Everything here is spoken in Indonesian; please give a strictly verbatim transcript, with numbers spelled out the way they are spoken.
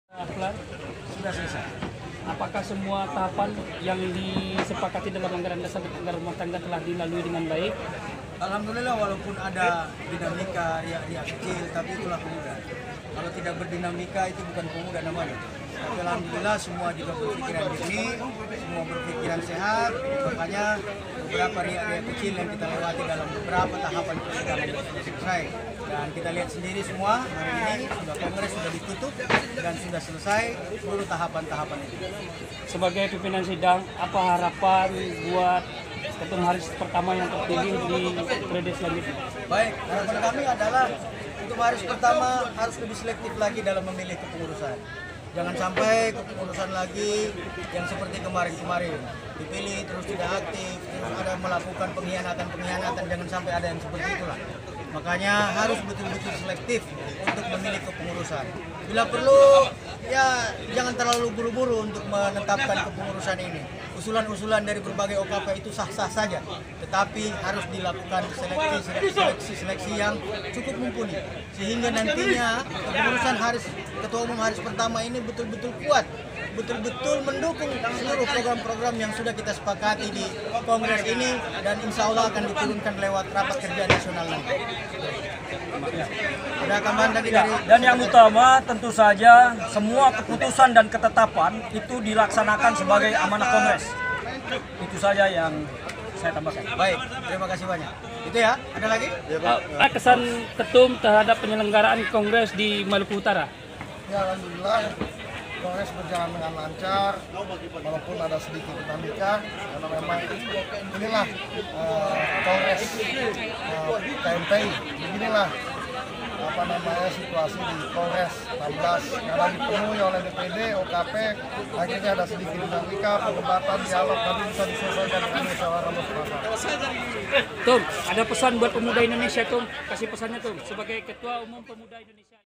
Akhlak sudah selesai. Apakah semua tahapan yang disepakati dalam anggaran dasar anggaran rumah tangga telah dilalui dengan baik? Alhamdulillah, walaupun ada dinamika riak-riak kecil, tapi itulah pemuda. Kalau tidak berdinamika itu bukan pemuda namanya. Tapi alhamdulillah semua juga berpikiran jernih, semua berpikiran sehat. Makanya beberapa riak-riak kecil yang kita lewati dalam beberapa tahapan persidangan sudah selesai. Dan kita lihat sendiri semua hari ini sudah kongres sudah ditutup dan sudah selesai seluruh tahapan-tahapan itu. Sebagai pimpinan sidang, apa harapan buat ketum Haris pertama yang terpilih di periode selanjutnya? Baik, harapan kami adalah untuk Haris pertama harus lebih selektif lagi dalam memilih kepengurusan. Jangan sampai kepengurusan lagi yang seperti kemarin-kemarin dipilih terus tidak aktif, terus ada melakukan pengkhianatan-pengkhianatan, jangan sampai ada yang seperti itulah. Makanya harus betul-betul selektif untuk memilih kepengurusan. Bila perlu, ya jangan terlalu buru-buru untuk menetapkan kepengurusan ini. Usulan-usulan dari berbagai O K P itu sah-sah saja, tetapi harus dilakukan seleksi-seleksi yang cukup mumpuni, sehingga nantinya kepengurusan Haris, Ketua Umum Haris pertama ini betul-betul kuat, betul-betul mendukung seluruh program-program yang sudah kita sepakati di Kongres ini, dan insya Allah akan diturunkan lewat rapat kerja nasional nanti. Ada tambahan tadi dari... Dan yang utama tentu saja semua keputusan dan ketetapan itu dilaksanakan sebagai amanah Kongres. Itu saja yang saya tambahkan. Baik, terima kasih banyak. Itu ya, ada lagi? Uh, kesan ketum terhadap penyelenggaraan Kongres di Maluku Utara? Ya, alhamdulillah Kongres berjalan dengan lancar, walaupun ada sedikit dinamika, karena memang inilah uh, Kongres uh, K M P I, beginilah apa namanya situasi di Kongres enam belas, karena dipenuhi oleh D P D, O K P, akhirnya ada sedikit dinamika, perdebatan, dialog, tapi bisa diselesaikan dengan musyawarah mufakat. Tum, ada pesan buat pemuda Indonesia, Tum? Kasih pesannya, Tum, sebagai Ketua Umum Pemuda Indonesia.